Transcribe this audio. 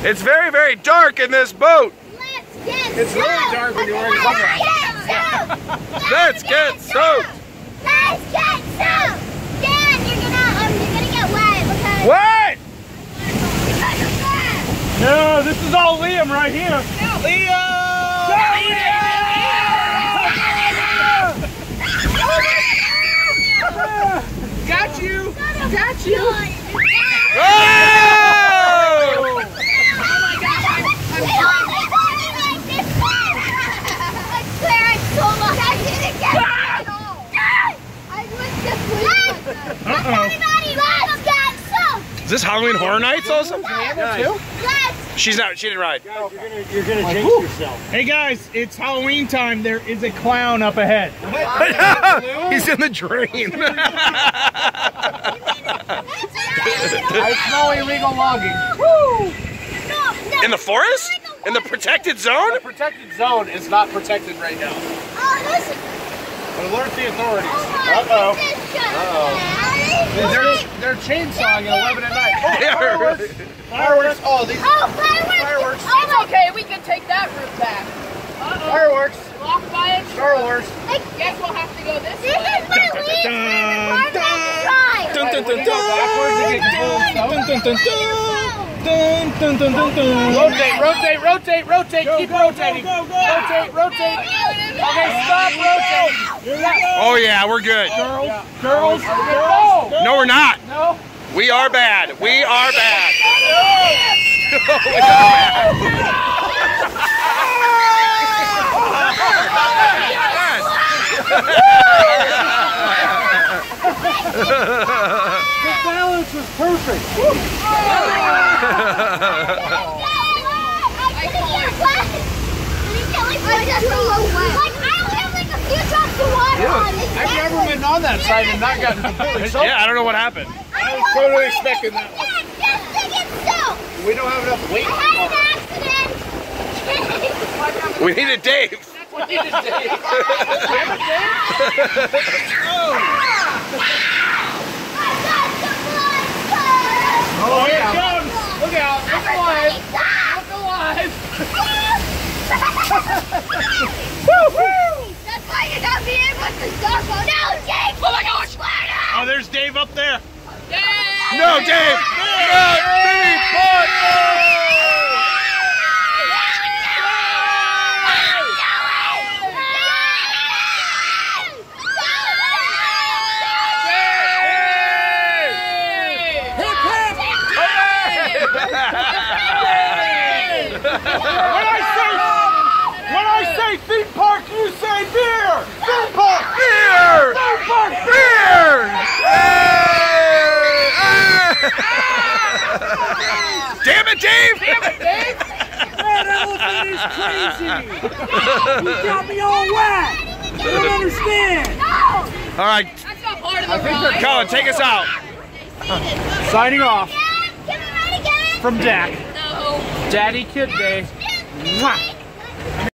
It's very, very dark in this boat. It's really dark when you're wearing sunglasses. Let's get soaked. Let's get soaked. Dan, you're gonna get wet, okay? What? No, this is all Liam right here. Leo! Got you! Got you! Oh! Is this Halloween Horror Nights also? She's not, she didn't ride. Guys, you're gonna jinx yourself. Hey guys, it's Halloween time. There is a clown up ahead. He's in the drain. I smell illegal logging. In the forest? In the protected zone? The protected zone is not protected right now. Alert the authorities. Uh-oh. They're chainsawing at 11 at night. Oh, fireworks! Fireworks! Oh, these fireworks! It's okay, we can take that route back. Fireworks! Walk by it. Star Wars! Guess we'll have to go this This way. is my least favorite part of the ride. Dun dun dun Backwards and get cold. dun dun dun dun dun dun. Rotate, rotate, rotate, rotate, keep rotating. Go, go. Rotate, rotate. Okay, stop rotating. Oh yeah, we're good. Girls, girls. No, we're not. No. We are bad. We are bad. The balance was perfect. I've never been on that side and not gotten completely soaked. Yeah, I don't know what happened. I was totally expecting that one. We don't have enough weight. We needed Dave. We need a day. Oh, here it comes. Look out. Look alive. Look alive. That's why you're not being able to stop. No, Jake! Oh my gosh! Oh, there's Dave up there. Yay! No, Dave. No, Dave. When I say theme park, you say beer. Theme park. Beer. Theme park. Beer. Damn it, Dave. Damn it, Dave. That elephant is crazy. You got me all wet. I don't understand. All right, That's not part of the ride. Colin, take us out. Signing off Can we ride again? from Dak. No. Daddy Kid Day. Mwah.